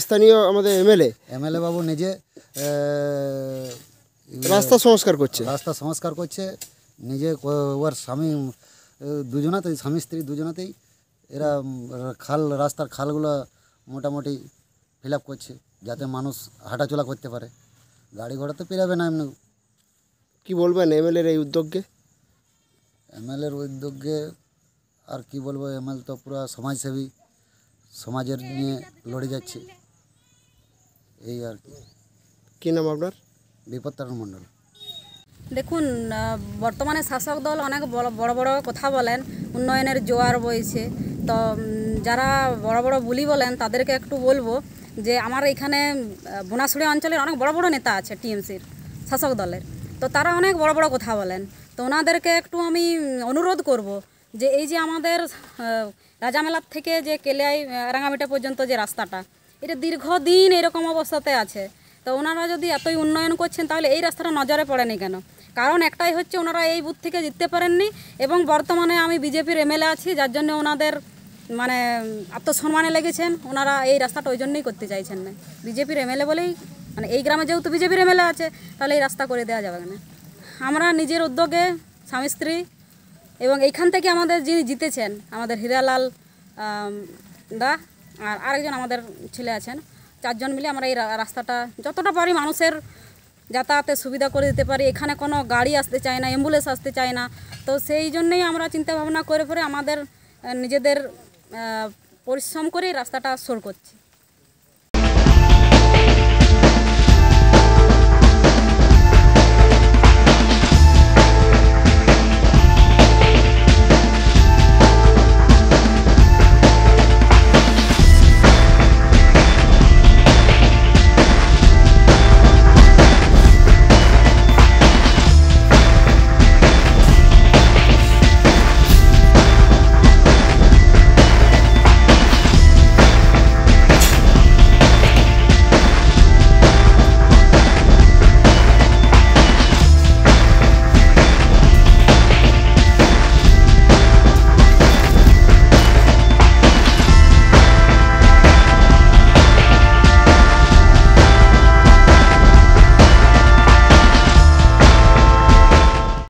স্থানীয় আমাদের এমএলএ বাবু নিজে রাস্তা সংস্কার করছে নিজে। ওর স্বামী দুজনাতেই, স্বামী স্ত্রী দুজনাতেই এরা রাস্তার খালগুলো মোটামুটি ফিল আপ করছে, যাতে মানুষ হাঁটাচলা করতে পারে। গাড়ি ঘোড়া তো পেরাবে না এমনি। কি বলবেন এমএলএর এই উদ্যোগকে? এমএলএর উদ্যোগে আর কি বলবো, এমএল তো পুরো সমাজসেবী, সমাজের নিয়ে লড়ে যাচ্ছে, এই আর কি। কী নাম আপনার? বিপত্তারণ মণ্ডল। দেখুন, বর্তমানে শাসক দল অনেক বড় বড় কথা বলেন, উন্নয়নের জোয়ার বইছে। তো যারা বড় বড় বুলি বলেন তাদেরকে একটু বলবো যে আমার এখানে বোনাশুড়ি অঞ্চলের অনেক বড় বড় নেতা আছে টিএমসির, শাসক দলের। তো তারা অনেক বড় বড় কথা বলেন। তো ওনাদেরকে একটু আমি অনুরোধ করব যে এই যে আমাদের রাজামেলার থেকে যে কেলিয়াই রাঙ্গামাটি পর্যন্ত যে রাস্তাটা, এটা দীর্ঘদিন এরকম অবস্থাতে আছে। তো ওনারা যদি এতই উন্নয়ন করছেন তাহলে এই রাস্তাটা নজরে পড়েনি কেন? কারণ একটাই হচ্ছে, ওনারা এই বুথ থেকে জিততে পারেননি এবং বর্তমানে আমি বিজেপির এমএলএ আছি, যার জন্য ওনাদের মানে আত্মসম্মানে লেগেছেন। ওনারা এই রাস্তাটা ওই জন্যই করতে চাইছেন না। বিজেপির এমএলএ বলেই, মানে এই গ্রামে যেহেতু বিজেপির এমএলএ আছে, তাহলে এই রাস্তা করে দেওয়া যাবে না। আমরা নিজের উদ্যোগে স্বামী স্ত্রী এবং এইখান থেকে আমাদের যিনি জিতেছেন, আমাদের হীরালাল দা আর আরেকজন আমাদের ছেলে আছেন, 4 জন মিলে আমরা এই রাস্তাটা যতটা পারি মানুষের যাতায়াতের সুবিধা করে দিতে পারি। এখানে কোনো গাড়ি আসতে চায় না, অ্যাম্বুলেন্স আসতে চায় না। তো সেই জন্যই আমরা চিন্তা ভাবনা করে আমাদের নিজেদের পরিশ্রম করে রাস্তাটা সর করছি।